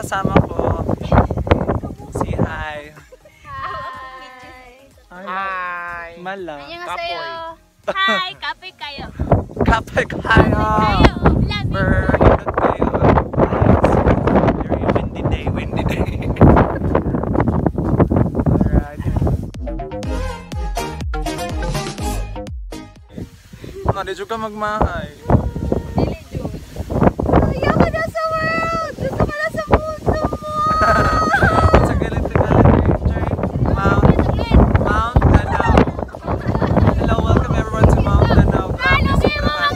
kasama ko. Say hi. Hi. Mala. Kapoy. Hi, kapoy kayo. Kapoy kayo. Berhinot kayo. Very windy day, windy day. Alright. Hindi juga magmahay. Ayaw ka na sa world! Gusto ka na sa mundo mo! Sa galit-galit enjoy Mount Danao. Hello, welcome everyone to Mount Danao. Grabe, sobrang